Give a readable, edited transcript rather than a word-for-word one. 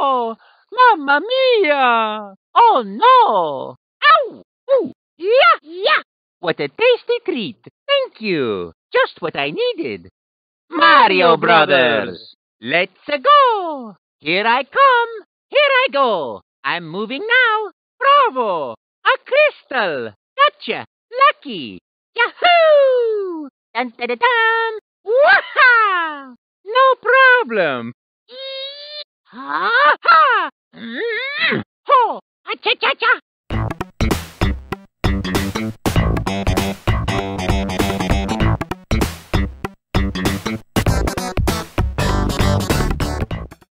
Oh, Mamma mia! Oh no! Ow! Ooh! Yeah! Yeah! What a tasty treat! Thank you! Just what I needed. Mario Brothers! Let's go! Here I come! Here I go! I'm moving now! Bravo! A crystal! Gotcha! Lucky! Yahoo! Dun dun dun dun! Waha! No problem! Ha ha! Ho! Acha cha cha!